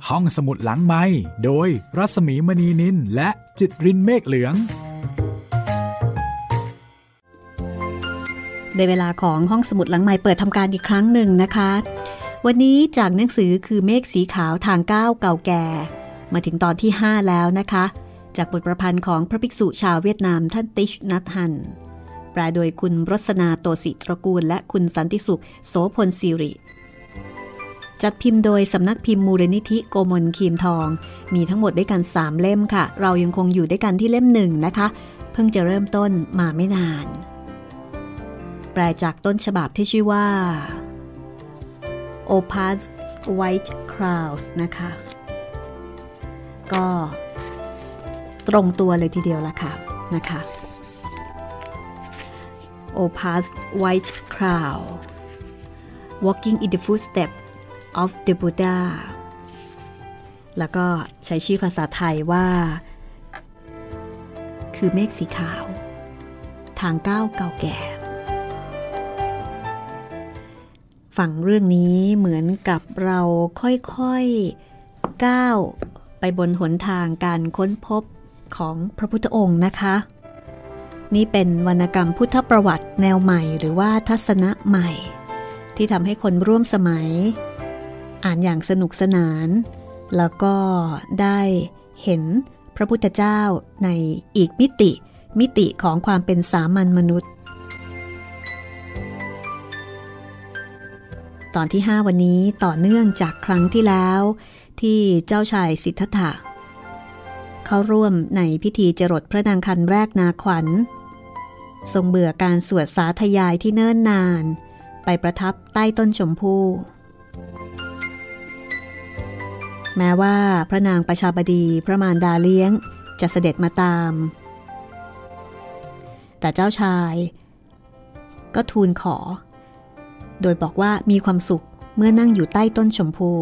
ห้องสมุดหลังไมค์โดยรัศมีมณีนินและจิตรินเมฆเหลืองในเวลาของห้องสมุดหลังไมค์เปิดทำการอีกครั้งหนึ่งนะคะวันนี้จากหนังสือคือเมฆสีขาวทางก้าวเก่าแก่มาถึงตอนที่5แล้วนะคะจากบทประพันธ์ของพระภิกษุชาวเวียดนามท่านติชนัทฮันแปลโดยคุณรสนาโตศิตระกูลและคุณสันติสุขโสพลศิริจัดพิมพ์โดยสำนักพิมพ์มูลนิธิโกมลคีมทองมีทั้งหมดด้วยกัน3เล่มค่ะเรายังคงอยู่ด้วยกันที่เล่ม1นะคะเพิ่งจะเริ่มต้นมาไม่นานแปลจากต้นฉบับที่ชื่อว่า Opus White Clouds นะคะก็ตรงตัวเลยทีเดียวละค่ะนะคะ Opus White Cloud Walking in the Footsteps of the Buddha แล้วก็ใช้ชื่อภาษาไทยว่าคือเมฆสีขาวทางก้าวเก่าแก่ฟังเรื่องนี้เหมือนกับเราค่อยๆก้าวไปบนหนทางการค้นพบของพระพุทธองค์นะคะนี่เป็นวรรณกรรมพุทธประวัติแนวใหม่หรือว่าทัศนะใหม่ที่ทำให้คนร่วมสมัยอ่านอย่างสนุกสนานแล้วก็ได้เห็นพระพุทธเจ้าในอีกมิติของความเป็นสามัญมนุษย์ตอนที่5วันนี้ต่อเนื่องจากครั้งที่แล้วที่เจ้าชายสิทธัตถะเข้าร่วมในพิธีจรดพระนางคันแรกนาขวัญทรงเบื่อการสวดสาธยายที่เนิ่นนานไปประทับใต้ต้นชมพู่แม้ว่าพระนางประชาบดีพระมารดาเลี้ยงจะเสด็จมาตามแต่เจ้าชายก็ทูลขอโดยบอกว่ามีความสุขเมื่อนั่งอยู่ใต้ต้นชมพู่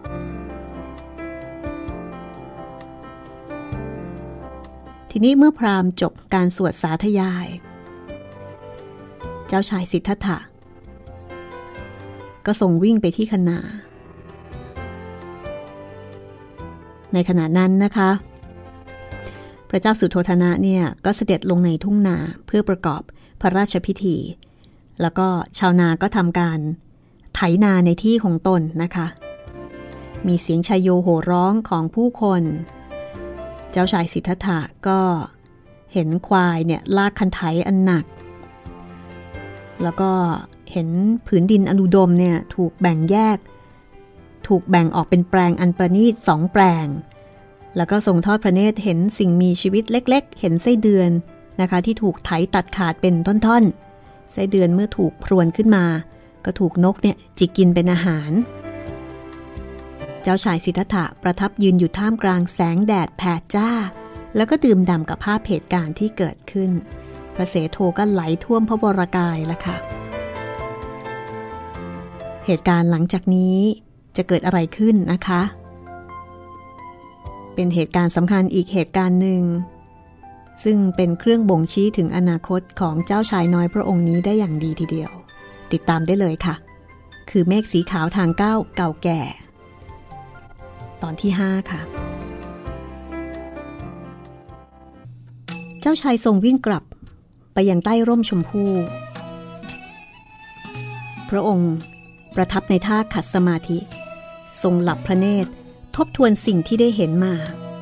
ทีนี้เมื่อพราหมณ์จบการสวดสาธยายเจ้าชายสิทธัตถะก็ทรงวิ่งไปที่คณาในขณะนั้นนะคะพระเจ้าสุโธทนะเนี่ยก็เสด็จลงในทุ่งนาเพื่อประกอบพระราชพิธีแล้วก็ชาวนาก็ทำการไถนาในที่ของตนนะคะมีเสียงชัยโยโห่ร้องของผู้คนเจ้าชายสิทธัตถะก็เห็นควายเนี่ยลากคันไถอันหนักแล้วก็เห็นผืนดินอนุดมเนี่ยถูกแบ่งออกเป็นแปลงอันประณีต2แปลงแล้วก็ทรงทอดพระเนตรเห็นสิ่งมีชีวิตเล็กๆเห็นไส้เดือนนะคะที่ถูกไถตัดขาดเป็นท่อนๆไส้เดือนเมื่อถูกพรวนขึ้นมาก็ถูกนกเนี่ยจิกกินเป็นอาหารเจ้าชายสิทธัตถะประทับยืนอยู่ท่ามกลางแสงแดดแผดจ้าแล้วก็ดื่มด่ำกับภาพเหตุการณ์ที่เกิดขึ้นพระเสโทก็ไหลท่วมพระวรกายละค่ะเหตุการณ์หลังจากนี้จะเกิดอะไรขึ้นนะคะเป็นเหตุการณ์สำคัญอีกเหตุการณ์หนึ่งซึ่งเป็นเครื่องบ่งชี้ถึงอนาคตของเจ้าชายน้อยพระองค์นี้ได้อย่างดีทีเดียวติดตามได้เลยค่ะคือเมฆสีขาวทางก้าวเก่าแก่ตอนที่5ค่ะเจ้าชายทรงวิ่งกลับไปยังใต้ร่มชมพู่พระองค์ประทับในท่าขัดสมาธิทรงหลับพระเนตรทบทวนสิ่งที่ได้เห็นมา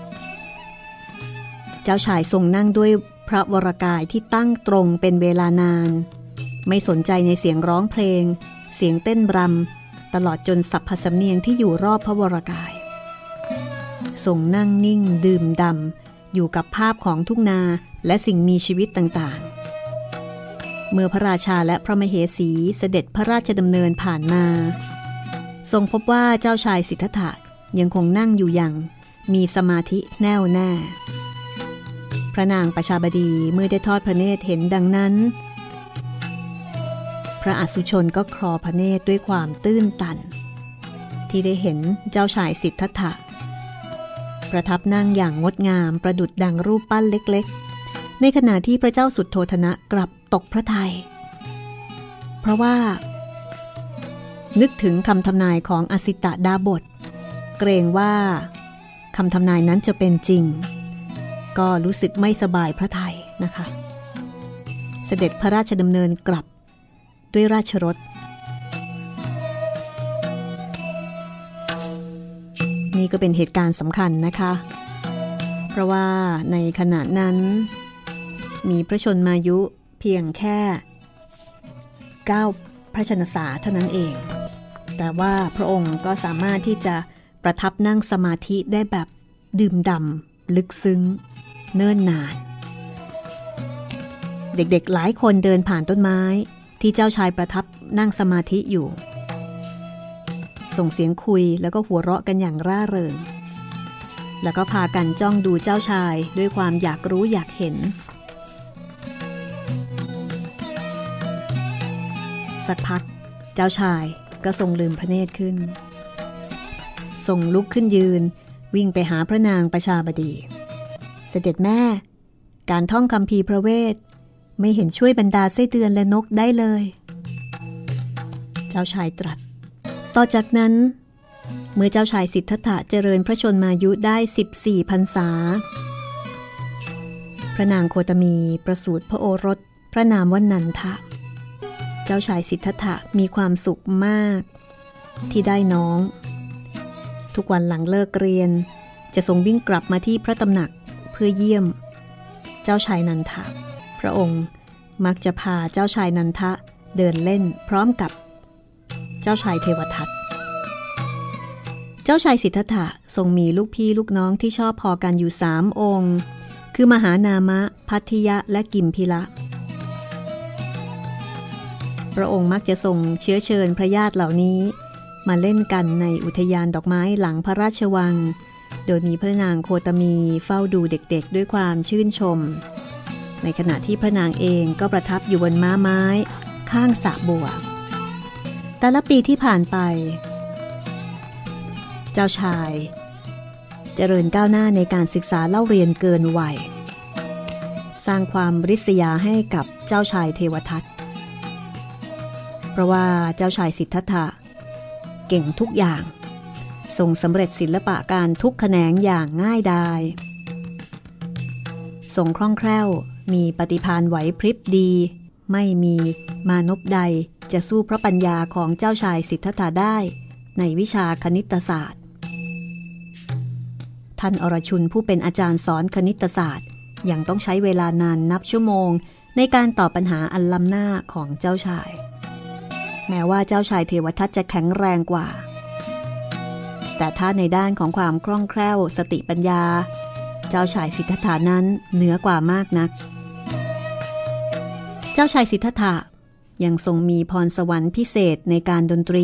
เจ้าชายทรงนั่งด้วยพระวรกายที่ตั้งตรงเป็นเวลานานไม่สนใจในเสียงร้องเพลงเสียงเต้นรำตลอดจนสรรพสำเนียงที่อยู่รอบพระวรกายทรงนั่งนิ่งดื่มด่ำอยู่กับภาพของทุ่งนาและสิ่งมีชีวิตต่างๆเมื่อพระราชาและพระมเหสีเสด็จพระราชดำเนินผ่านมาทรงพบว่าเจ้าชายสิทธัตถะยังคงนั่งอยู่อย่างมีสมาธิแน่วแน่พระนางประชาบดีเมื่อได้ทอดพระเนตรเห็นดังนั้นพระอสุชนก็คลอพระเนตรด้วยความตื้นตันที่ได้เห็นเจ้าชายสิทธัตถะประทับนั่งอย่างงดงามประดุจดังรูปปั้นเล็กๆในขณะที่พระเจ้าสุโธทนะกลับตกพระทัยเพราะว่านึกถึงคำทำนายของอสิตดาบทเกรงว่าคำทำนายนั้นจะเป็นจริงก็รู้สึกไม่สบายพระทัยนะคะเสด็จพระราชดำเนินกลับด้วยราชรถนี่ก็เป็นเหตุการณ์สำคัญนะคะเพราะว่าในขณะนั้นมีพระชนมายุเพียงแค่9 พระชนษาเท่านั้นเองแต่ว่าพระองค์ก็สามารถที่จะประทับนั่งสมาธิได้แบบดื่มด่ำลึกซึ้งเนิ่นนานเด็กๆหลายคนเดินผ่านต้นไม้ที่เจ้าชายประทับนั่งสมาธิอยู่ส่งเสียงคุยแล้วก็หัวเราะกันอย่างร่าเริงแล้วก็พากันจ้องดูเจ้าชายด้วยความอยากรู้อยากเห็นสักพักเจ้าชายก็ทรงลืมพระเนตรขึ้นทรงลุกขึ้นยืนวิ่งไปหาพระนางประชาบดีเสด็จแม่การท่องคัมภีร์พระเวทไม่เห็นช่วยบรรดาไส้เดือนและนกได้เลยเจ้าชายตรัสต่อจากนั้นเมื่อเจ้าชายสิทธัตถะเจริญพระชนมายุได้14 พรรษาพระนางโคตมีประสูติพระโอรสพระนามว่านันทะเจ้าชายสิทธัตถะมีความสุขมากที่ได้น้องทุกวันหลังเลิกเรียนจะทรงวิ่งกลับมาที่พระตำหนักเพื่อเยี่ยมเจ้าชายนันทะพระองค์มักจะพาเจ้าชายนันทะเดินเล่นพร้อมกับเจ้าชายเทวทัตเจ้าชายสิทธัตถะทรงมีลูกพี่ลูกน้องที่ชอบพอกันอยู่3 องค์คือมหานามะพัทธิยะและกิมพิละพระองค์มักจะทรงเชื้อเชิญพระญาติเหล่านี้มาเล่นกันในอุทยานดอกไม้หลังพระราชวังโดยมีพระนางโคตมีเฝ้าดูเด็กๆด้วยความชื่นชมในขณะที่พระนางเองก็ประทับอยู่บนม้าไม้ข้างสระบัวแต่ละปีที่ผ่านไปเจ้าชายเจริญก้าวหน้าในการศึกษาเล่าเรียนเกินวัยสร้างความริษยาให้กับเจ้าชายเทวทัตเพราะว่าเจ้าชายสิทธัตถะเก่งทุกอย่างทรงสำเร็จศิลปะการทุกแขนงอย่างง่ายดายทรงคล่องแคล่วมีปฏิภาณไหวพริบดีไม่มีมานพใดจะสู้พระปัญญาของเจ้าชายสิทธัตถะได้ในวิชาคณิตศาสตร์ท่านอรชุนผู้เป็นอาจารย์สอนคณิตศาสตร์ยังต้องใช้เวลานานนับชั่วโมงในการตอบปัญหาอันล้ำหน้าของเจ้าชายแม้ว่าเจ้าชายเทวทัตจะแข็งแรงกว่าแต่ถ้าในด้านของความคล่องแคล่วสติปัญญาเจ้าชายสิทธัตถะนั้นเหนือกว่ามากนักเจ้าชายสิทธัตถะยังทรงมีพรสวรรค์พิเศษในการดนตรี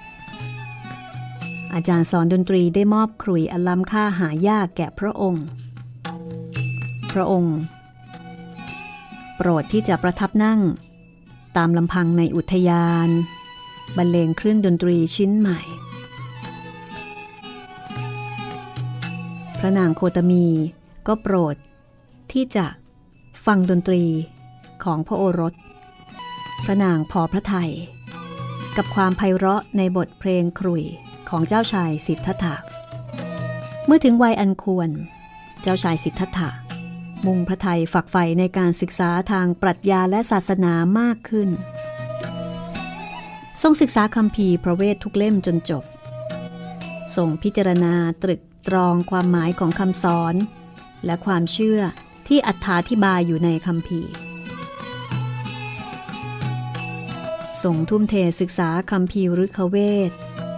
อาจารย์สอนดนตรีได้มอบขลุ่ยอันล้ำค่าหายากแก่พระองค์โปรดที่จะประทับนั่งตามลำพังในอุทยานบรรเลงเครื่องดนตรีชิ้นใหม่พระนางโคตมีก็โปรดที่จะฟังดนตรีของพระโอรสพระนางพอพระทัยกับความไพเราะในบทเพลงขลุ่ยของเจ้าชายสิทธัตถะเมื่อถึงวัยอันควรเจ้าชายสิทธัตถะมุ่งพระทัยฝักใฝ่ในการศึกษาทางปรัชญาและศาสนามากขึ้นทรงศึกษาคัมภีร์พระเวททุกเล่มจนจบทรงพิจารณาตรึกตรองความหมายของคำสอนและความเชื่อที่อธิบายอยู่ในคัมภีร์ทรงทุ่มเทศึกษาคัมภีร์ฤกขเวท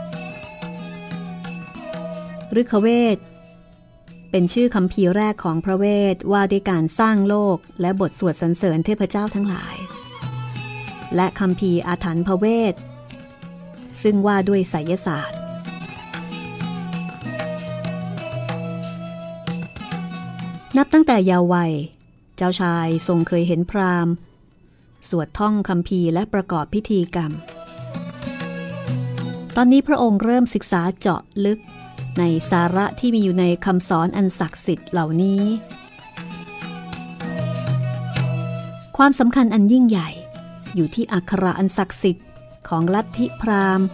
เป็นชื่อคัมภีร์แรกของพระเวทว่าด้วยการสร้างโลกและบทสวดสรรเสริญเทพเจ้าทั้งหลายและคัมภีร์อาถรรพ์พระเวทซึ่งว่าด้วยไสยศาสตร์นับตั้งแต่เยาว์วัยเจ้าชายทรงเคยเห็นพราหมณ์สวดท่องคัมภีร์และประกอบพิธีกรรมตอนนี้พระองค์เริ่มศึกษาเจาะลึกในสาระที่มีอยู่ในคำสอนอันศักดิ์สิทธิ์เหล่านี้ความสำคัญอันยิ่งใหญ่อยู่ที่อักขระอันศักดิ์สิทธิ์ของลัทธิพราหมณ์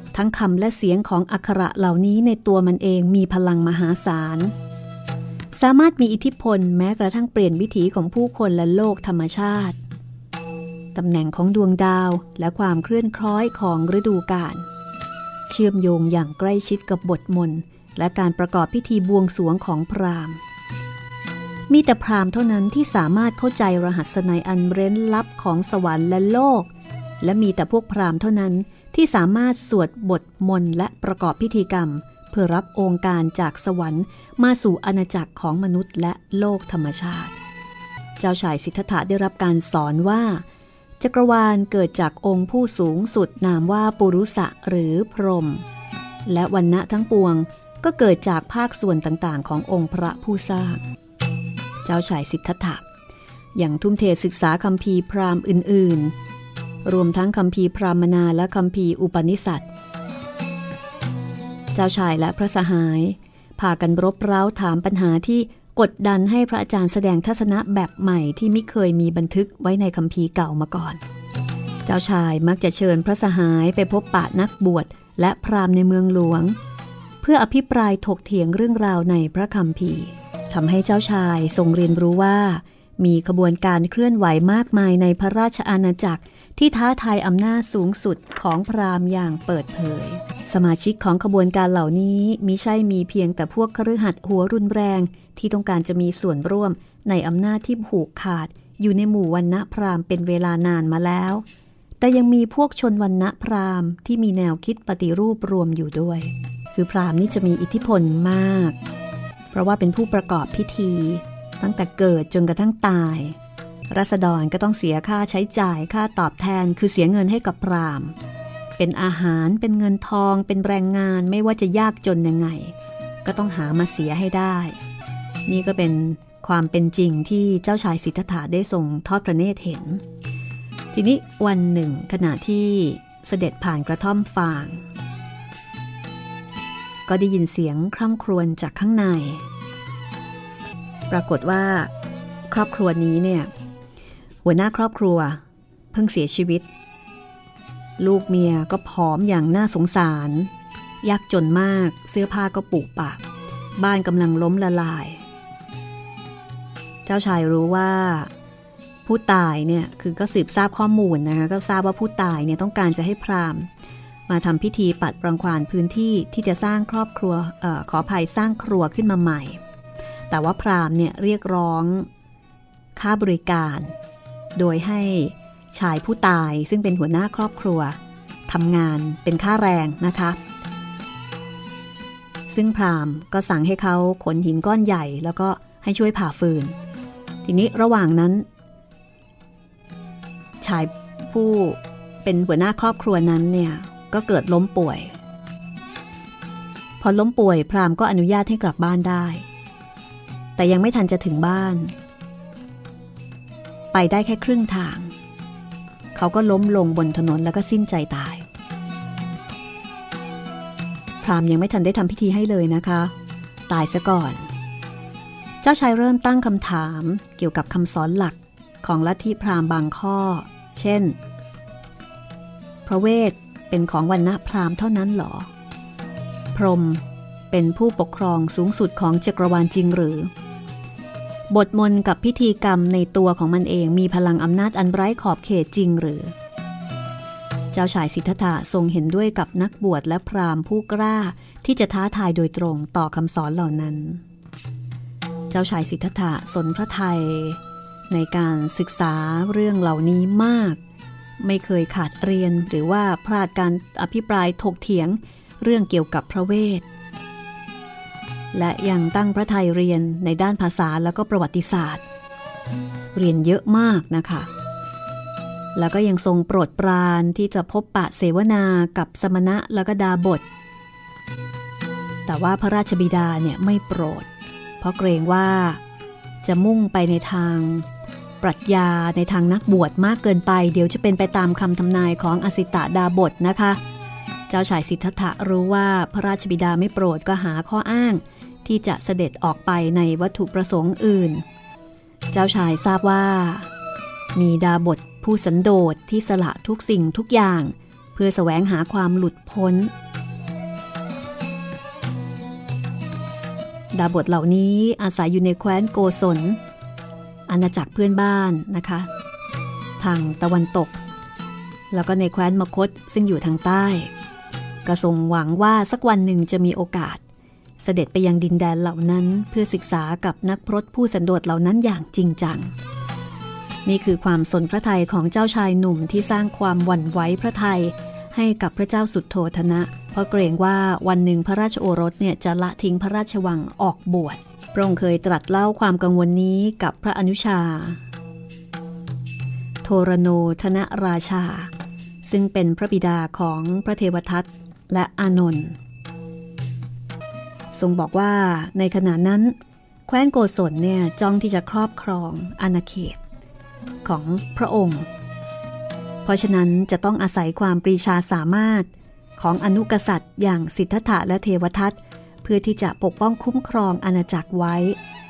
ทั้งคำและเสียงของอักขระเหล่านี้ในตัวมันเองมีพลังมหาศาลสามารถมีอิทธิพลแม้กระทั่งเปลี่ยนวิถีของผู้คนและโลกธรรมชาติตำแหน่งของดวงดาวและความเคลื่อนคล้อยของฤดูกาลเชื่อมโยงอย่างใกล้ชิดกับบทมนต์และการประกอบพิธีบวงสรวงของพราหมณ์มีแต่พราหมณ์เท่านั้นที่สามารถเข้าใจรหัสนัยอันเร้นลับของสวรรค์และโลกและมีแต่พวกพราหมณ์เท่านั้นที่สามารถสวดบทมนต์และประกอบพิธีกรรมเพื่อรับองค์การจากสวรรค์มาสู่อาณาจักรของมนุษย์และโลกธรรมชาติเจ้าชายสิทธัตถะได้รับการสอนว่าจักรวาลเกิดจากองค์ผู้สูงสุดนามว่าปุรุษะหรือพรหมและวรรณะทั้งปวงก็เกิดจากภาคส่วนต่างๆขององค์พระผู้สร้างเจ้าชายสิทธัตถะอย่างทุ่มเทศึกษาคัมภีร์พราหมณ์อื่นๆรวมทั้งคัมภีร์พราหมณาและคัมภีร์อุปนิษัทเจ้าชายและพระสหายพากันรบเร้าถามปัญหาที่กดดันให้พระอาจารย์แสดงทัศนะแบบใหม่ที่ไม่เคยมีบันทึกไว้ในคัมภีร์เก่ามาก่อนเจ้าชายมักจะเชิญพระสหายไปพบปะนักบวชและพราหมณ์ในเมืองหลวงเพื่ออภิปรายถกเถียงเรื่องราวในพระคัมภีร์ทำให้เจ้าชายทรงเรียนรู้ว่ามีขบวนการเคลื่อนไหวมากมายในพระราชอาณาจักรที่ท้าทายอำนาจสูงสุดของพราหมณ์อย่างเปิดเผยสมาชิกของขบวนการเหล่านี้มิใช่มีเพียงแต่พวกคฤหัสถ์หัวรุนแรงที่ต้องการจะมีส่วนร่วมในอำนาจที่ผูกขาดอยู่ในหมู่วรรณะพราหมณ์เป็นเวลานานมาแล้วแต่ยังมีพวกชนวรรณะพราหมณ์ที่มีแนวคิดปฏิรูปรวมอยู่ด้วยคือพราหมณ์นี่จะมีอิทธิพลมากเพราะว่าเป็นผู้ประกอบพิธีตั้งแต่เกิดจนกระทั่งตายราษฎรก็ต้องเสียค่าใช้จ่ายค่าตอบแทนคือเสียเงินให้กับพราหมณ์เป็นอาหารเป็นเงินทองเป็นแรงงานไม่ว่าจะยากจนยังไงก็ต้องหามาเสียให้ได้นี่ก็เป็นความเป็นจริงที่เจ้าชายสิทธัตถะได้ทรงทอดพระเนตรเห็นทีนี้วันหนึ่งขณะที่เสด็จผ่านกระท่อมฟางก็ได้ยินเสียงคร่ำครวญจากข้างในปรากฏว่าครอบครัวนี้เนี่ยหัวหน้าครอบครัวเพิ่งเสียชีวิตลูกเมียก็ผอมอย่างน่าสงสารยากจนมากเสื้อผ้าก็ปุปะบ้านกำลังล้มละลายเจ้าชายรู้ว่าผู้ตายเนี่ยคือก็สืบทราบข้อมูลนะคะก็ทราบว่าผู้ตายเนี่ยต้องการจะให้พราหมณ์มาทำพิธีปัดรังควานพื้นที่ที่จะสร้างครอบครัวขออภัยสร้างครัวขึ้นมาใหม่แต่ว่าพราหมณ์เนี่ยเรียกร้องค่าบริการโดยให้ชายผู้ตายซึ่งเป็นหัวหน้าครอบครัวทำงานเป็นค่าแรงนะคะซึ่งพราหมณ์ก็สั่งให้เขาขนหินก้อนใหญ่แล้วก็ให้ช่วยผ่าฟืนทีนี้ระหว่างนั้นชายผู้เป็นหัวหน้าครอบครัวนั้นเนี่ยก็เกิดล้มป่วยพอล้มป่วยพราหมณ์ก็อนุญาตให้กลับบ้านได้แต่ยังไม่ทันจะถึงบ้านไปได้แค่ครึ่งทางเขาก็ล้มลงบนถนนแล้วก็สิ้นใจตายพราหมณ์ยังไม่ทันได้ทำพิธีให้เลยนะคะตายซะก่อนเจ้าชายเริ่มตั้งคำถามเกี่ยวกับคำสอนหลักของลัทธิพราหมณ์บางข้อเช่นพระเวทเป็นของวรรณะพราหมณ์เท่านั้นหรอพรหมเป็นผู้ปกครองสูงสุดของจักรวาลจริงหรือบทมนต์กับพิธีกรรมในตัวของมันเองมีพลังอำนาจอันไร้ขอบเขตจริงหรือเจ้าชายสิทธัตถะทรงเห็นด้วยกับนักบวชและพราหมณ์ผู้กล้าที่จะท้าทายโดยตรงต่อคำสอนเหล่านั้นเจ้าชายสิทธัตถะสนพระทัยในการศึกษาเรื่องเหล่านี้มากไม่เคยขาดเรียนหรือว่าพลาดการอภิปรายถกเถียงเรื่องเกี่ยวกับพระเวทและยังตั้งพระทัยเรียนในด้านภาษาแล้วก็ประวัติศาสตร์เรียนเยอะมากนะคะแล้วก็ยังทรงโปรดปรานที่จะพบปะเสวนากับสมณะแล้วก็ดาบทแต่ว่าพระราชบิดาเนี่ยไม่โปรดเพราะเกรงว่าจะมุ่งไปในทางปรัชญาในทางนักบวชมากเกินไปเดี๋ยวจะเป็นไปตามคำทำนายของอสิตะดาบทนะคะเจ้าชายสิทธัตถะรู้ว่าพระราชบิดาไม่โปรดก็หาข้ออ้างที่จะเสด็จออกไปในวัตถุประสงค์อื่นเจ้าชายทราบว่ามีดาบทผู้สันโดษที่สละทุกสิ่งทุกอย่างเพื่อแสวงหาความหลุดพ้นดาบทเหล่านี้อาศัยอยู่ในแคว้นโกศลอาณาจักรเพื่อนบ้านนะคะทางตะวันตกแล้วก็ในแคว้นมคธซึ่งอยู่ทางใต้ก็ทรงหวังว่าสักวันหนึ่งจะมีโอกาสเสด็จไปยังดินแดนเหล่านั้นเพื่อศึกษากับนักพรตผู้สันโดษเหล่านั้นอย่างจริงจังนี่คือความสนพระทัยของเจ้าชายหนุ่มที่สร้างความหวั่นไหวพระทัยให้กับพระเจ้าสุโธทนะเพราะเกรงว่าวันหนึ่งพระราชโอรสเนี่ยจะละทิ้งพระราชวังออกบวชพระองค์เคยตรัสเล่าความกังวลนี้กับพระอนุชาโทรโนทนราชาซึ่งเป็นพระบิดาของพระเทวทัตและอานนท์ทรงบอกว่าในขณะนั้นแคว้นโกศลเนี่ยจ้องที่จะครอบครองอาณาเขตของพระองค์เพราะฉะนั้นจะต้องอาศัยความปรีชาสามารถของอนุกษัตริย์อย่างสิทธัตถะและเทวทัตเพื่อที่จะปกป้องคุ้มครองอาณาจักรไว้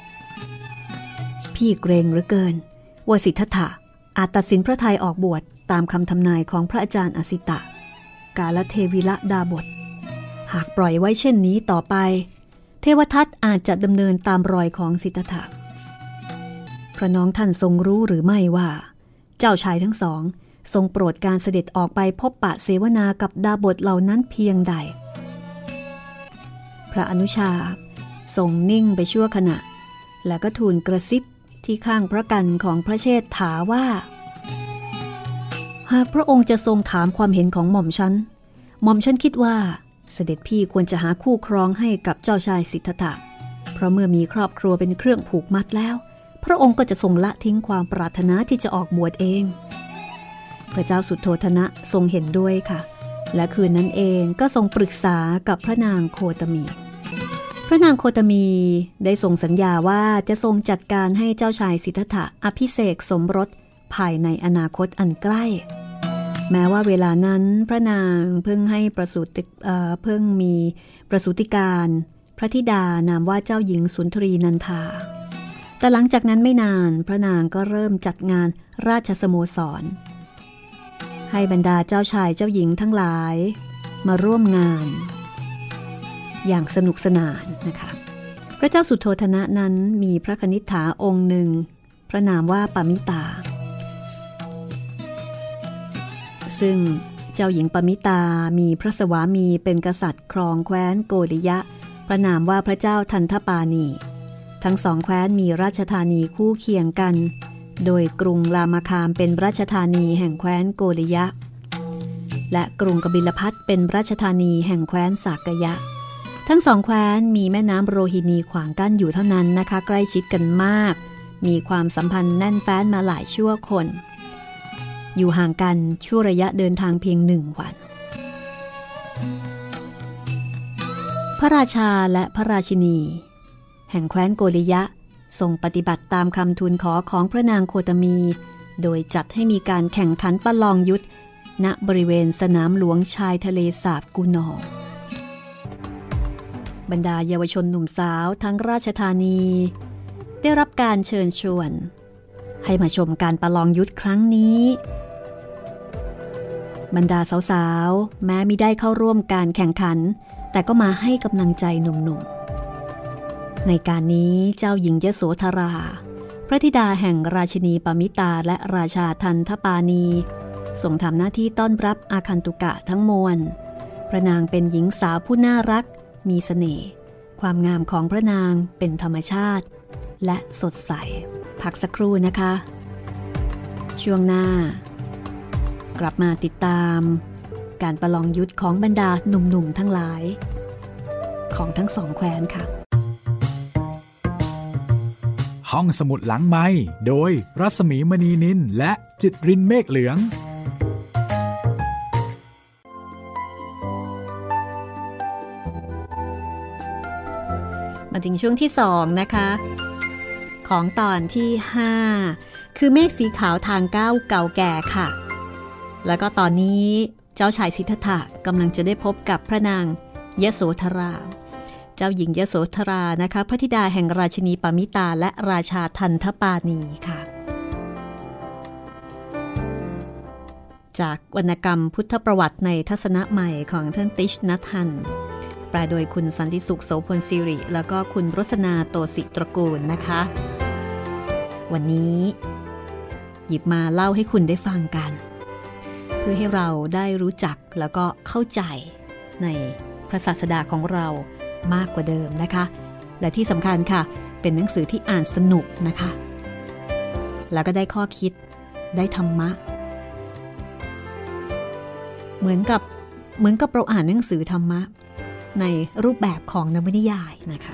พี่เกรงเหลือเกินว่าสิทธัตถะอาจตัดสินพระทัยออกบวชตามคำทำนายของพระอาจารย์อสิตะกาลเทวิละดาบทหากปล่อยไว้เช่นนี้ต่อไปเทวทัตอาจจะดำเนินตามรอยของสิทธัตถะพระน้องท่านทรงรู้หรือไม่ว่าเจ้าชายทั้งสองทรงโปรดการเสด็จออกไปพบปะเสวนากับดาบทเหล่านั้นเพียงใดพระอนุชาทรงนิ่งไปชั่วขณะแล้วก็ทูลกระซิบที่ข้างพระกันของพระเชษฐาว่าหากพระองค์จะทรงถามความเห็นของหม่อมฉันคิดว่าเสด็จพี่ควรจะหาคู่ครองให้กับเจ้าชายสิทธัตถะเพราะเมื่อมีครอบครัวเป็นเครื่องผูกมัดแล้วพระองค์ก็จะทรงละทิ้งความปรารถนาที่จะออกบวชเองพระเจ้าสุโธทนะทรงเห็นด้วยค่ะและคืนนั้นเองก็ทรงปรึกษากับพระนางโคตมีพระนางโคตมีได้ทรงสัญญาว่าจะทรงจัดการให้เจ้าชายสิทธัตถะอภิเษกสมรสภายในอนาคตอันใกล้แม้ว่าเวลานั้นพระนางเพิ่งมีประสูติการพระธิดานามว่าเจ้าหญิงสุนทรีนันทาแต่หลังจากนั้นไม่นานพระนางก็เริ่มจัดงานราชสโมสรให้บรรดาเจ้าชายเจ้าหญิงทั้งหลายมาร่วมงานอย่างสนุกสนานนะคะพระเจ้าสุโธทนะนั้นมีพระคณิษฐาองค์หนึ่งพระนามว่าปามิตาซึ่งเจ้าหญิงปามิตามีพระสวามีเป็นกษัตริย์ครองแคว้นโกริยะพระนามว่าพระเจ้าทันทปานีทั้งสองแคว้นมีราชธานีคู่เคียงกันโดยกรุงลามาคามเป็นราชธานีแห่งแคว้นโกริยะและกรุงกบิลพัสเป็นราชธานีแห่งแคว้นสากยะทั้งสองแคว้นมีแม่น้ำโรฮินีขวางกั้นอยู่เท่านั้นนะคะใกล้ชิดกันมากมีความสัมพันธ์แน่นแฟ้นมาหลายชั่วคนอยู่ห่างกันชั่วระยะเดินทางเพียง1 วันพระราชาและพระราชินีแห่งแคว้นโกริยะทรงปฏิบัติตามคำทูลขอของพระนางโคตมีโดยจัดให้มีการแข่งขันประลองยุทธณบริเวณสนามหลวงชายทะเลสาบกุนอร์บรรดาเยาวชนหนุ่มสาวทั้งราชธานีได้รับการเชิญชวนให้มาชมการประลองยุทธครั้งนี้บรรดาสาวๆแม้มิได้เข้าร่วมการแข่งขันแต่ก็มาให้กำลังใจหนุ่มๆในการนี้เจ้าหญิงยโสธราพระธิดาแห่งราชินีปามิตาและราชาทันทปานีทรงทำหน้าที่ต้อนรับอาคันตุกะทั้งมวลพระนางเป็นหญิงสาวผู้น่ารักมีเสน่ห์ความงามของพระนางเป็นธรรมชาติและสดใสพักสักครู่นะคะช่วงหน้ากลับมาติดตามการประลองยุทธของบรรดาหนุ่มๆทั้งหลายของทั้งสองแคว้นค่ะห้องสมุดหลังไมค์โดยรัศมีมณีนินและจิตรินเมฆเหลืองมาถึงช่วงที่2นะคะของตอนที่5คือเมฆสีขาวทางก้าวเก่าแก่ค่ะแล้วก็ตอนนี้เจ้าชายสิทธัตถะกำลังจะได้พบกับพระนางยโสธราเจ้าหญิงยโสธรานะคะพระธิดาแห่งราชินีปามิตาและราชาทันทปานีค่ะจากวรรณกรรมพุทธประวัติในทัศนะใหม่ของท่านติช นัทฮันแปลโดยคุณสันติสุขโสพลศิริแล้วก็คุณรสนาโตศิตระกูลนะคะวันนี้หยิบมาเล่าให้คุณได้ฟังกันเพื่อให้เราได้รู้จักแล้วก็เข้าใจในพระศาสดาของเรามากกว่าเดิมนะคะและที่สำคัญค่ะเป็นหนังสือที่อ่านสนุกนะคะแล้วก็ได้ข้อคิดได้ธรรมะเหมือนกับเราอ่านหนังสือธรรมะในรูปแบบของนวนิยายนะคะ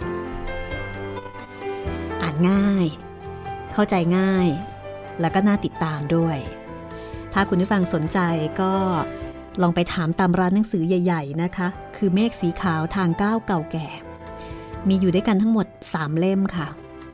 อ่านง่ายเข้าใจง่ายแล้วก็น่าติดตามด้วยถ้าคุณผู้ฟังสนใจก็ลองไปถามตามร้านหนังสือใหญ่ๆนะคะคือเมฆสีขาวทางก้าวเก่าแก่มีอยู่ด้วยกันทั้งหมด3เล่มค่ะ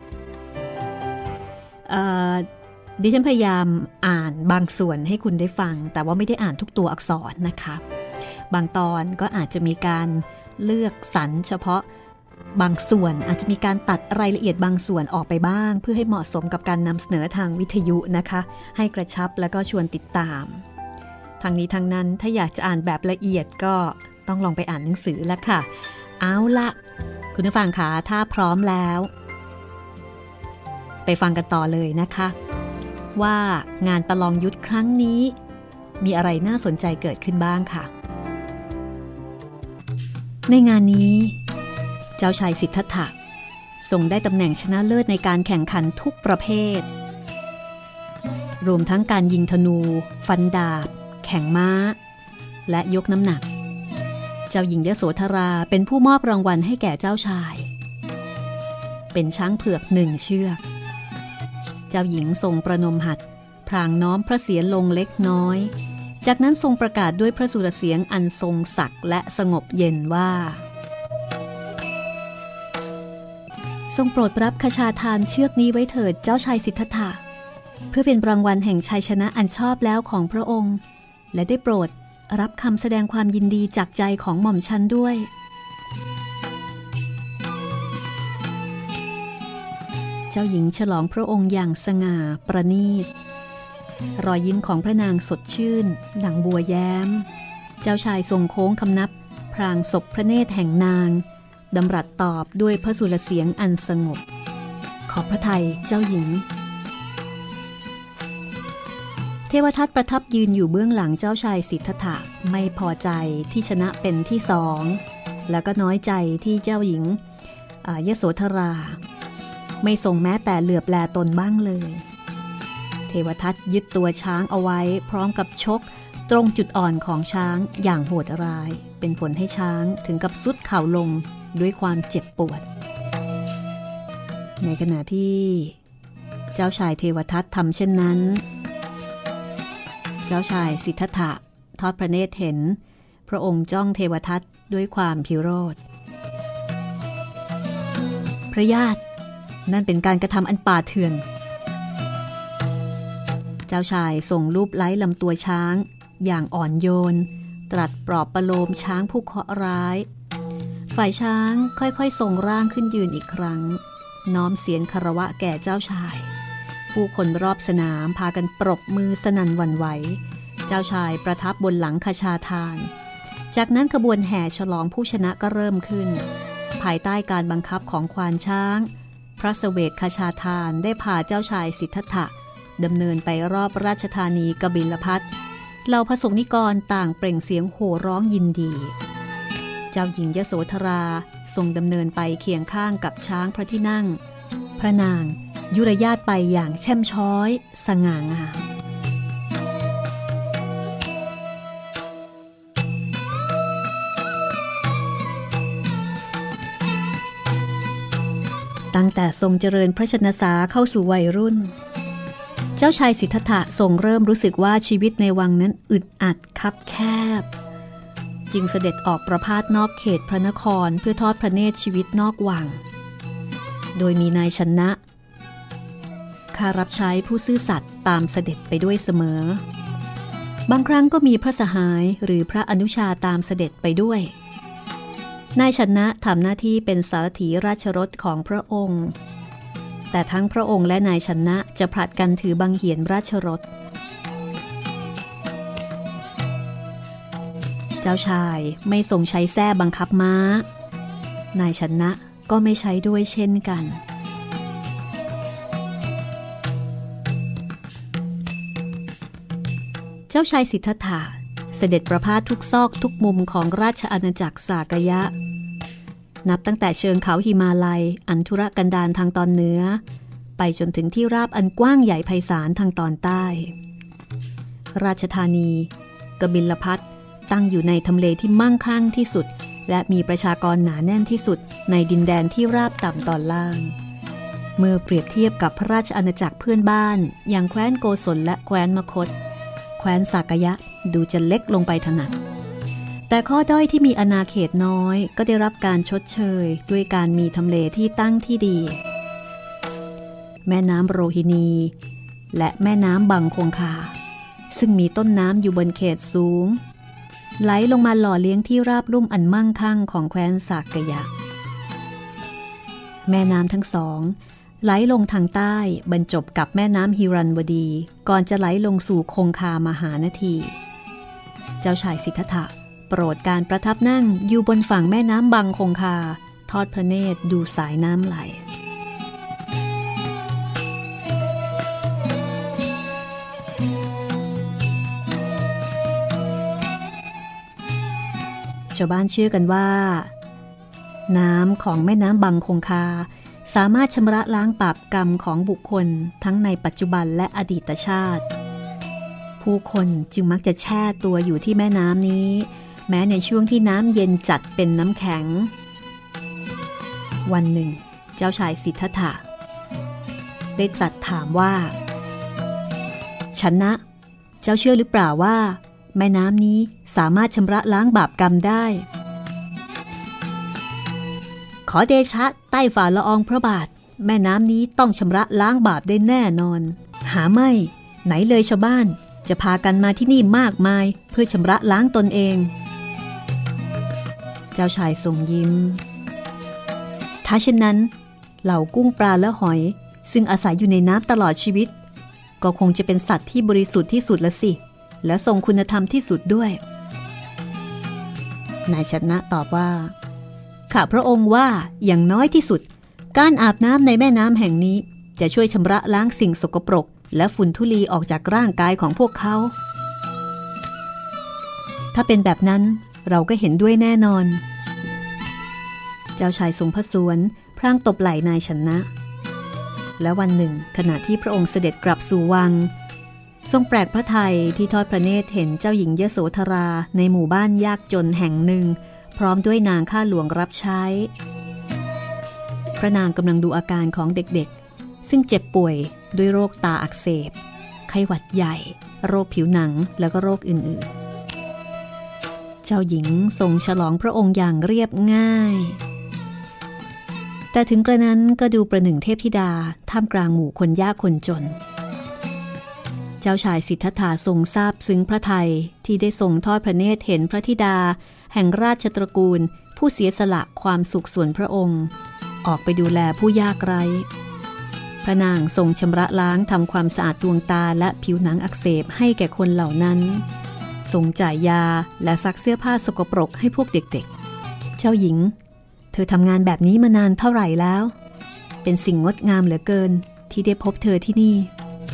ดิฉันพยายามอ่านบางส่วนให้คุณได้ฟังแต่ว่าไม่ได้อ่านทุกตัวอักษรนะคะบางตอนก็อาจจะมีการเลือกสรรเฉพาะบางส่วนอาจจะมีการตัดรายละเอียดบางส่วนออกไปบ้างเพื่อให้เหมาะสมกับการนำเสนอทางวิทยุนะคะให้กระชับแล้วก็ชวนติดตามทางนี้ทางนั้นถ้าอยากจะอ่านแบบละเอียดก็ต้องลองไปอ่านหนังสือแล้วค่ะเอาละคุณผู้ฟังคะถ้าพร้อมแล้วไปฟังกันต่อเลยนะคะว่างานประลองยุทธครั้งนี้มีอะไรน่าสนใจเกิดขึ้นบ้างค่ะในงานนี้เจ้าชายสิทธัตถะทรงได้ตำแหน่งชนะเลิศในการแข่งขันทุกประเภทรวมทั้งการยิงธนูฟันดาบแข่งม้าและยกน้ำหนักเจ้าหญิงยโสธราเป็นผู้มอบรางวัลให้แก่เจ้าชายเป็นช้างเผือก1 เชือกเจ้าหญิงทรงประนมหัตถ์พรางน้อมพระเศียรลงเล็กน้อยจากนั้นทรงประกาศด้วยพระสุรเสียงอันทรงศักดิ์และสงบเย็นว่าทรงโปรดรับคชาทานเชือกนี้ไว้เถิดเจ้าชายสิทธัตถะเพื่อเป็นรางวัลแห่งชัยชนะอันชอบแล้วของพระองค์และได้โปรดรับคำแสดงความยินดีจากใจของหม่อมฉันด้วยเจ้าหญิงฉลองพระองค์อย่างสง่าประณีตรอยยิ้มของพระนางสดชื่นดั่งบัวแย้มเจ้าชายทรงโค้งคำนับพรางศพพระเนตรแห่งนางดำรัสตอบด้วยพระสุรเสียงอันสงบขอบพระทัยเจ้าหญิงเทวทัตประทับยืนอยู่เบื้องหลังเจ้าชายสิทธัตถะไม่พอใจที่ชนะเป็นที่2แล้วก็น้อยใจที่เจ้าหญิงยโสธราไม่ทรงแม้แต่เหลือบแลตนบ้างเลยเทวทัตยึดตัวช้างเอาไว้พร้อมกับชกตรงจุดอ่อนของช้างอย่างโหดร้ายเป็นผลให้ช้างถึงกับทรุดเข่าลงด้วยความเจ็บปวดในขณะที่เจ้าชายเทวทัตทำเช่นนั้นเจ้าชายสิทธัตถะทอดพระเนตรเห็นพระองค์จ้องเทวทัตด้วยความพิโรธพระญาตินั่นเป็นการกระทำอันป่าเถื่อนเจ้าชายทรงลูบไล้ลำตัวช้างอย่างอ่อนโยนตรัสปลอบประโลมช้างผู้เคราะห์ร้ายฝ่ายช้างค่อยๆทรงร่างขึ้นยืนอีกครั้งน้อมเสียงคารวะแก่เจ้าชายผู้คนรอบสนามพากันปรบมือสนั่นหวั่นไหวเจ้าชายประทับบนหลังคชาทานจากนั้นขบวนแห่ฉลองผู้ชนะก็เริ่มขึ้นภายใต้การบังคับของควานช้างพระเสวตคชาทานได้พาเจ้าชายสิทธัตถะดำเนินไปรอบราชธานีกบิลพัสเหล่าพระสงฆ์นิกรต่างเปล่งเสียงโห่ร้องยินดีเจ้าหญิงยโสธราทรงดำเนินไปเคียงข้างกับช้างพระที่นั่งพระนางยุรยาตไปอย่างแช่มช้อยสง่างามตั้งแต่ทรงเจริญพระชนสาเข้าสู่วัยรุ่นเจ้าชายสิทธัตถะทรงเริ่มรู้สึกว่าชีวิตในวังนั้นอึดอัดคับแคบจึงเสด็จออกประพาสนอกเขตพระนครเพื่อทอดพระเนตรชีวิตนอกวังโดยมีนายชนะข้ารับใช้ผู้ซื่อสัตย์ตามเสด็จไปด้วยเสมอบางครั้งก็มีพระสหายหรือพระอนุชาตามเสด็จไปด้วยนายชนะทำหน้าที่เป็นสารถีราชรถของพระองค์แต่ทั้งพระองค์และนายชนะจะผลัดกันถือบังเหียนราชรถเจ้าชายไม่ทรงใช้แส้บังคับม้านายชนะก็ไม่ใช้ด้วยเช่นกันเจ้าชายสิทธัตถะเสด็จประพาสทุกซอกทุกมุมของราชอาณาจักรสากยะนับตั้งแต่เชิงเขาหิมาลัยอันธุรกันดารทางตอนเหนือไปจนถึงที่ราบอันกว้างใหญ่ไพศาลทางตอนใต้ราชธานีกบิลพัสตั้งอยู่ในทำเลที่มั่งคั่งที่สุดและมีประชากรหนาแน่นที่สุดในดินแดนที่ราบต่ำตอนล่างเมื่อเปรียบเทียบกับพระราชอาณาจักรเพื่อนบ้านอย่างแคว้นโกศลและแคว้นมคธแคว้นสากยะดูจะเล็กลงไปถนัดแต่ข้อด้อยที่มีอาณาเขตน้อยก็ได้รับการชดเชยด้วยการมีทำเลที่ตั้งที่ดีแม่น้ำโรฮินีและแม่น้ำบังคงคาซึ่งมีต้นน้ำอยู่บนเขตสูงไหลลงมาหล่อเลี้ยงที่ราบลุ่มอันมั่งคั่งของแคว้นสากยะแม่น้ำทั้งสองไหลลงทางใต้บรรจบกับแม่น้ำฮิรัญวดีก่อนจะไหลลงสู่คงคามหานาทีเจ้าชายสิทธัตถะโปรดการประทับนั่งอยู่บนฝั่งแม่น้ำบังคงคาทอดพระเนตรดูสายน้ำไหลชาวบ้านเชื่อกันว่าน้ำของแม่น้ำบังคงคาสามารถชำระล้างบาปกรรมของบุคคลทั้งในปัจจุบันและอดีตชาติผู้คนจึงมักจะแช่ตัวอยู่ที่แม่น้ำนี้แม้ในช่วงที่น้ำเย็นจัดเป็นน้ำแข็งวันหนึ่งเจ้าชายสิทธัตถะได้ตรัสถามว่าชนะเจ้าเชื่อหรือเปล่าว่าแม่น้ำนี้สามารถชำระล้างบาปกรรมได้ขอเดชะใต้ฝ่าละอองพระบาทแม่น้ำนี้ต้องชำระล้างบาปได้แน่นอนหาไม่ไหนเลยชาวบ้านจะพากันมาที่นี่มากมายเพื่อชำระล้างตนเองเจ้าชายทรงยิ้มถ้าเช่นนั้นเหล่ากุ้งปลาและหอยซึ่งอาศัยอยู่ในน้ำตลอดชีวิตก็คงจะเป็นสัตว์ที่บริสุทธิ์ที่สุดละสิและทรงคุณธรรมที่สุดด้วยนายชนะตอบว่าข้าพระองค์ว่าอย่างน้อยที่สุดการอาบน้ำในแม่น้ำแห่งนี้จะช่วยชำระล้างสิ่งสกปรกและฝุ่นธุลีออกจากร่างกายของพวกเขาถ้าเป็นแบบนั้นเราก็เห็นด้วยแน่นอนเจ้าชายทรงพระสวนพร่างตบไหล่นายชนะและวันหนึ่งขณะที่พระองค์เสด็จกลับสู่วังทรงแปลกพระทัยที่ทอดพระเนตรเห็นเจ้าหญิงยโสธราในหมู่บ้านยากจนแห่งหนึ่งพร้อมด้วยนางข้าหลวงรับใช้พระนางกำลังดูอาการของเด็กๆซึ่งเจ็บป่วยด้วยโรคตาอักเสบไข้หวัดใหญ่โรคผิวหนังแล้วก็โรคอื่นๆเจ้าหญิงทรงฉลองพระองค์อย่างเรียบง่ายแต่ถึงกระนั้นก็ดูประหนึ่งเทพธิดาท่ามกลางหมู่คนยากคนจนเจ้าชายสิทธัตถะทรงซาบซึ้งพระทัยที่ได้ทรงทอดพระเนตรเห็นพระธิดาแห่งราชตระกูลผู้เสียสละความสุขส่วนพระองค์ออกไปดูแลผู้ยากไร้พระนางทรงชำระล้างทำความสะอาดดวงตาและผิวหนังอักเสบให้แก่คนเหล่านั้นทรงจ่ายยาและซักเสื้อผ้าสกปรกให้พวกเด็กๆเจ้าหญิงเธอทำงานแบบนี้มานานเท่าไหร่แล้วเป็นสิ่งงดงามเหลือเกินที่ได้พบเธอที่นี่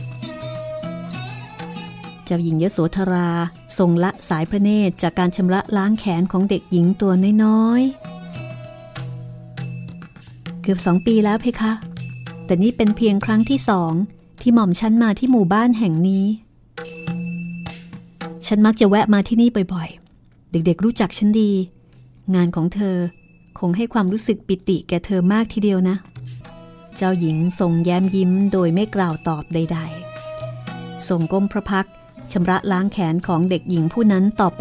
เจ้าหญิงยโสธราทรงละสายพระเนตรจากการชำระล้างแขนของเด็กหญิงตัวน้อยๆเกือบ2 ปีแล้วเพคะแต่นี่เป็นเพียงครั้งที่2ที่หม่อมฉันมาที่หมู่บ้านแห่งนี้ฉันมักจะแวะมาที่นี่บ่อยๆเด็กๆรู้จักฉันดีงานของเธอคงให้ความรู้สึกปิติแก่เธอมากทีเดียวนะเจ้าหญิงทรงแย้มยิ้มโดยไม่กล่าวตอบใดๆทรงก้มพระพักชำระล้างแขนของเด็กหญิงผู้นั้นต่อไป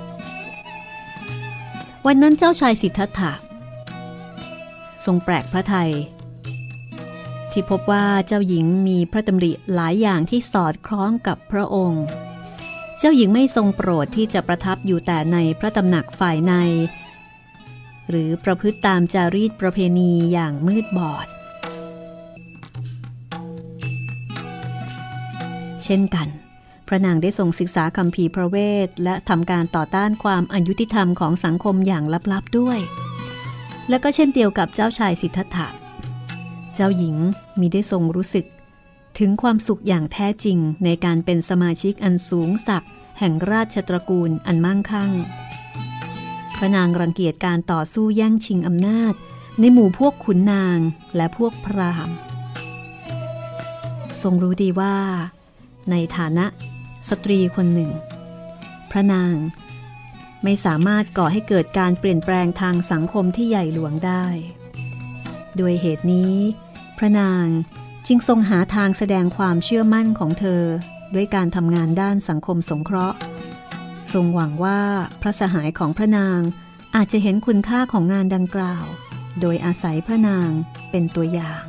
วันนั้นเจ้าชายสิทธัตถะทรงแปลกพระทัยที่พบว่าเจ้าหญิงมีพระดำริหลายอย่างที่สอดคล้องกับพระองค์เจ้าหญิงไม่ทรงโปรดที่จะประทับอยู่แต่ในพระตำหนักฝ่ายในหรือประพฤติตามจารีตประเพณีอย่างมืดบอดเช่นกันพระนางได้ทรงศึกษาคัมภีร์พระเวทและทำการต่อต้านความอายุติธรรมของสังคมอย่างลับๆด้วยและก็เช่นเดียวกับเจ้าชายสิทธัตถะเจ้าหญิงมิได้ทรงรู้สึกถึงความสุขอย่างแท้จริงในการเป็นสมาชิกอันสูงศักดิ์แห่งราชตระกูลอันมั่งคั่งพระนางรังเกียจการต่อสู้แย่งชิงอำนาจในหมู่พวกขุนนางและพวกพราหมณ์ทรงรู้ดีว่าในฐานะสตรีคนหนึ่งพระนางไม่สามารถก่อให้เกิดการเปลี่ยนแปลงทางสังคมที่ใหญ่หลวงได้ด้วยเหตุนี้พระนางจึงทรงหาทางแสดงความเชื่อมั่นของเธอด้วยการทำงานด้านสังคมสงเคราะห์ทรงหวังว่าพระสหายของพระนางอาจจะเห็นคุณค่าของงานดังกล่าวโดยอาศัยพระนางเป็นตัวอย่าง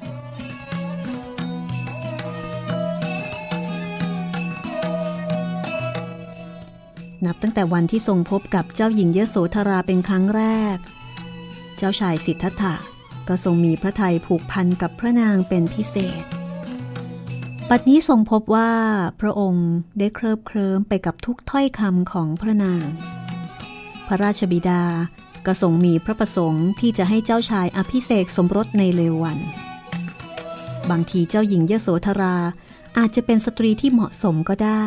นับตั้งแต่วันที่ทรงพบกับเจ้าหญิงยโสธราเป็นครั้งแรกเจ้าชายสิทธัตถะก็ทรงมีพระทัยผูกพันกับพระนางเป็นพิเศษปัจจุบันนี้ทรงพบว่าพระองค์ได้เคลิบเคลิ้มไปกับทุกถ้อยคำของพระนางพระราชบิดาก็ทรงมีพระประสงค์ที่จะให้เจ้าชายอภิเษกสมรสในเร็ววันบางทีเจ้าหญิงยโสธราอาจจะเป็นสตรีที่เหมาะสมก็ได้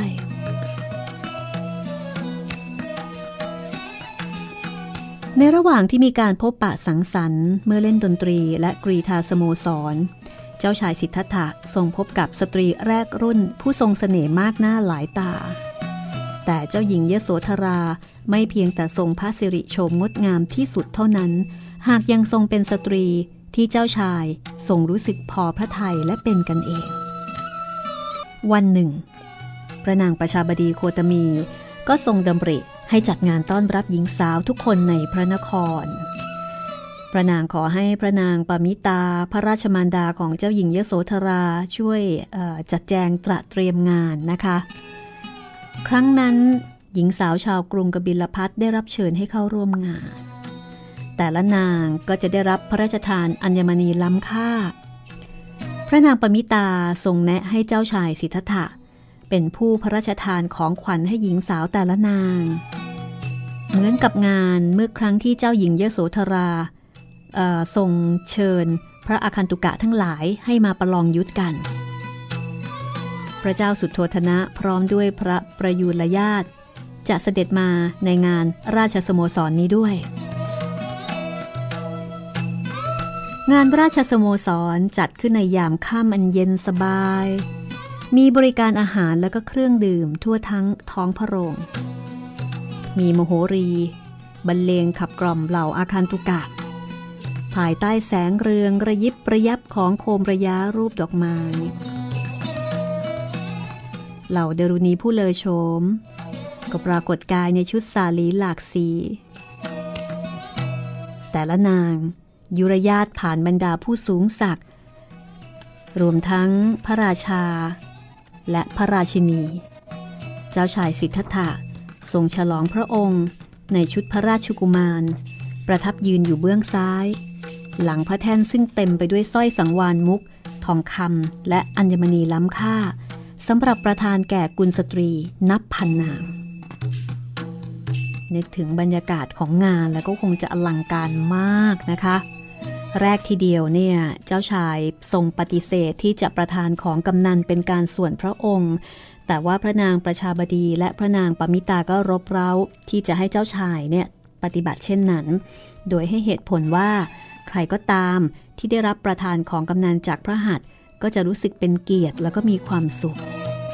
ในระหว่างที่มีการพบปะสังสรรค์เมื่อเล่นดนตรีและกรีฑาสโมสรเจ้าชายสิทธัตถะทรงพบกับสตรีแรกรุ่นผู้ทรงเสน่ห์มากหน้าหลายตาแต่เจ้าหญิงยโสธราไม่เพียงแต่ทรงพระสิริโฉมงดงามที่สุดเท่านั้นหากยังทรงเป็นสตรีที่เจ้าชายทรงรู้สึกพอพระทัยและเป็นกันเองวันหนึ่งพระนางประชาบดีโคตมีก็ทรงดำริให้จัดงานต้อนรับหญิงสาวทุกคนในพระนครพระนางขอให้พระนางปมิตาพระราชมารดาของเจ้าหญิงยโสธราช่วยจัดแจงตระเตรียมงานนะคะครั้งนั้นหญิงสาวชาวกรุงกบิลพัสได้รับเชิญให้เข้าร่วมงานแต่ละนางก็จะได้รับพระราชทานอัญมณีล้ำค่าพระนางปมิตาทรงแนะให้เจ้าชายสิทธัตถะเป็นผู้พระราชทานของขวัญให้หญิงสาวแต่ละนางเหมือนกับงานเมื่อครั้งที่เจ้าหญิงยโสธราทรงเชิญพระอาคันตุกะทั้งหลายให้มาประลองยุทธกันพระเจ้าสุโธทนะพร้อมด้วยพระประยุรญาติจะเสด็จมาในงานราชสโมสรนี้ด้วยงานราชสโมสรจัดขึ้นในยามค่ำอันเย็นสบายมีบริการอาหารและก็เครื่องดื่มทั่วทั้งท้องพระโรงมีมโหรีบรรเลงขับกล่อมเหล่าอาคันตุกะภายใต้แสงเรืองระยิบระยับของโคมระยะรูปดอกไม้เหล่าดารุณีผู้เลอโฉมก็ปรากฏกายในชุดสาลีหลากสีแต่ละนางยุรญาติผ่านบรรดาผู้สูงศักดิ์รวมทั้งพระราชาและพระราชินีเจ้าชายสิทธัตถะทรงฉลองพระองค์ในชุดพระราชกุมารประทับยืนอยู่เบื้องซ้ายหลังพระแท่นซึ่งเต็มไปด้วยสร้อยสังวาลมุกทองคำและอัญมณีล้ำค่าสำหรับประทานแก่กุลสตรีนับพันนางนึกถึงบรรยากาศของงานแล้วก็คงจะอลังการมากนะคะแรกทีเดียวเนี่ยเจ้าชายทรงปฏิเสธที่จะประทานของกำนันเป็นการส่วนพระองค์แต่ว่าพระนางประชาบดีและพระนางปมิตาก็รบเร้าที่จะให้เจ้าชายเนี่ยปฏิบัติเช่นนั้นโดยให้เหตุผลว่าใครก็ตามที่ได้รับประทานของกำนันจากพระหัตถ์ก็จะรู้สึกเป็นเกียรติแล้วก็มีความสุข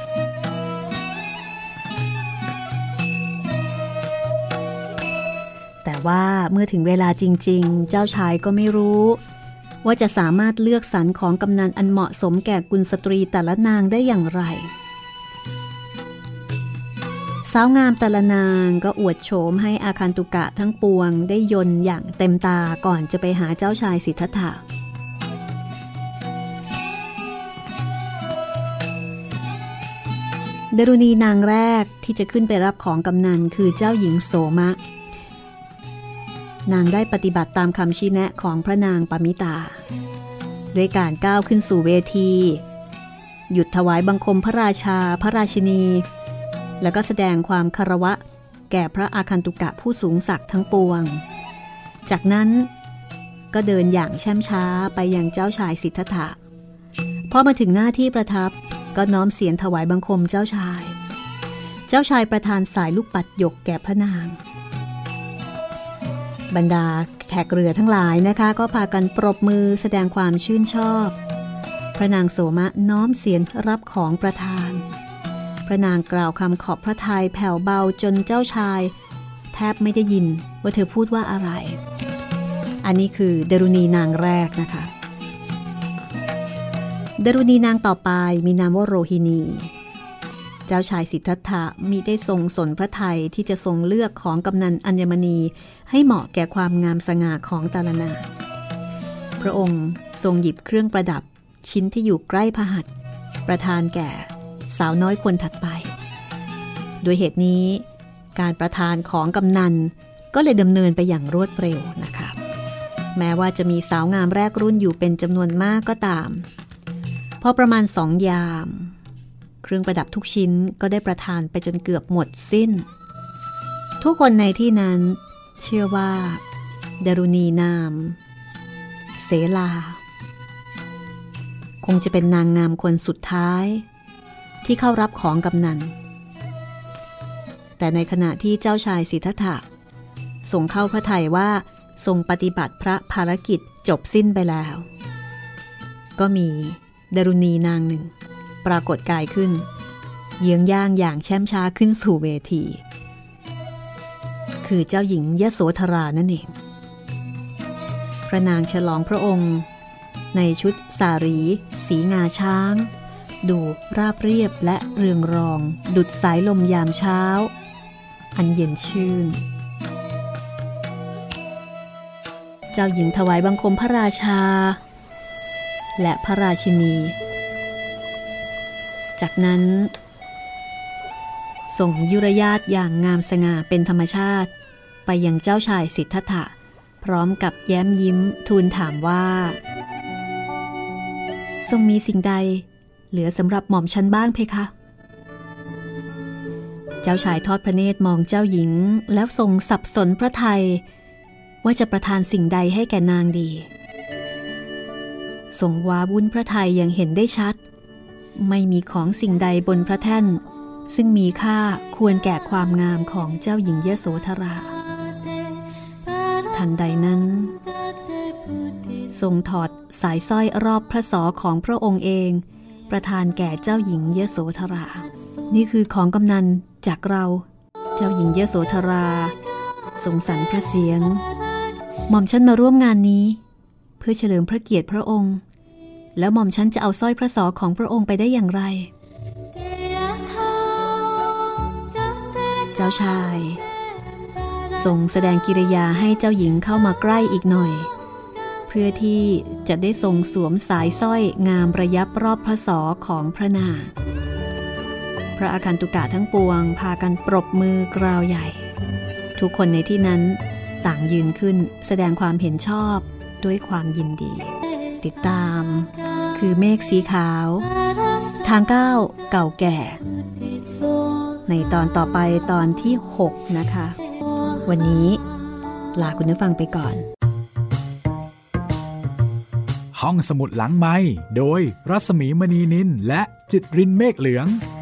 แต่ว่าเมื่อถึงเวลาจริงๆเจ้าชายก็ไม่รู้ว่าจะสามารถเลือกสรรของกำนันอันเหมาะสมแก่กุลสตรีแต่ละนางได้อย่างไรสาวงามแต่ละนางก็อวดโฉมให้อาคันตุกะทั้งปวงได้ยนต์อย่างเต็มตาก่อนจะไปหาเจ้าชายสิทธัตถะดารุณีนางแรกที่จะขึ้นไปรับของกำนันคือเจ้าหญิงโสมะนางได้ปฏิบัติตามคำชี้แนะของพระนางปมิตาด้วยการก้าวขึ้นสู่เวทีหยุดถวายบังคมพระราชาพระราชินีแล้วก็แสดงความคารวะแก่พระอาคันตุกะผู้สูงศักดิ์ทั้งปวงจากนั้นก็เดินอย่างแช่มช้าไปยังเจ้าชายสิทธัตถะพอมาถึงหน้าที่ประทับก็น้อมเสียงถวายบังคมเจ้าชายประทานสายลูกปัดหยกแก่พระนางบรรดาแขกเรือทั้งหลายนะคะก็พากันปรบมือแสดงความชื่นชอบพระนางโสมะน้อมเสียงรับของประทานพระนางกล่าวคำขอบพระทัยแผ่วเบาจนเจ้าชายแทบไม่ได้ยินว่าเธอพูดว่าอะไรอันนี้คือดารุณีนางแรกนะคะดารุณีนางต่อไปมีนามว่าโรฮินีเจ้าชายสิทธัตถะมิได้ทรงสนพระทัยที่จะทรงเลือกของกำนันอัญมณีให้เหมาะแก่ความงามสง่าของตาลนาพระองค์ทรงหยิบเครื่องประดับชิ้นที่อยู่ใกล้พหัตถ์ประทานแก่สาวน้อยคนถัดไปโดยเหตุนี้การประทานของกำนันก็เลยดำเนินไปอย่างรวดเร็วนะคะแม้ว่าจะมีสาวงามแรกรุ่นอยู่เป็นจำนวนมากก็ตามพอประมาณ2 ยามเครื่องประดับทุกชิ้นก็ได้ประทานไปจนเกือบหมดสิ้นทุกคนในที่นั้นเชื่อว่าดารุณีนามเสลาคงจะเป็นนางงามคนสุดท้ายที่เข้ารับของกำนันแต่ในขณะที่เจ้าชายสิทธัตถะทรงเข้าพระทัยว่าทรงปฏิบัติพระภารกิจจบสิ้นไปแล้วก็มีดารุณีนางหนึ่งปรากฏกายขึ้นเยื้องย่างอย่างแช่มช้าขึ้นสู่เวทีคือเจ้าหญิงยโสธรานั่นเองพระนางฉลองพระองค์ในชุดสารีสีงาช้างดูราบเรียบและเรืองรองดุจสายลมยามเช้าอันเย็นชื่นเจ้าหญิงถวายบังคมพระราชาและพระราชินีจากนั้นส่งยุรยาตอย่างงามสง่าเป็นธรรมชาติไปยังเจ้าชายสิทธัตถะพร้อมกับแย้มยิ้มทูลถามว่าทรงมีสิ่งใดเหลือสำหรับหม่อมฉันบ้างเพคะเจ้าชายทอดพระเนตรมองเจ้าหญิงแล้วทรงสับสนพระทัยว่าจะประทานสิ่งใดให้แก่นางดีทรงว้าวุ่นพระทัยอย่างเห็นได้ชัดไม่มีของสิ่งใดบนพระแท่นซึ่งมีค่าควรแก่ความงามของเจ้าหญิงยโสธราทันใดนั้นทรงถอดสายสร้อยรอบพระศอกของพระองค์เองประทานแก่เจ้าหญิงยโสธรานี่คือของกำนันจากเราเจ้าหญิงยโสธราทรงสรรพระเสียงหม่อมฉันมาร่วมงานนี้เพื่อเฉลิมพระเกียรติพระองค์แล้วหม่อมฉันจะเอาสร้อยพระศอกของพระองค์ไปได้อย่างไรเจ้าชายทรงแสดงกิริยาให้เจ้าหญิงเข้ามาใกล้อีกหน่อยเพื่อที่จะได้ทรงสวมสายสร้อยงามระยับรอบพระศอกของพระนางพระอาคันตุกะทั้งปวงพากันปรบมือกราวใหญ่ทุกคนในที่นั้นต่างยืนขึ้นแสดงความเห็นชอบด้วยความยินดีติดตามคือเมฆสีขาวทางก้าวเก่าแก่ในตอนต่อไปตอนที่6นะคะวันนี้ลาคุณผู้ฟังไปก่อนห้องสมุดหลังไมค์โดยรัศมีมณีนินและจิตรินเมฆเหลือง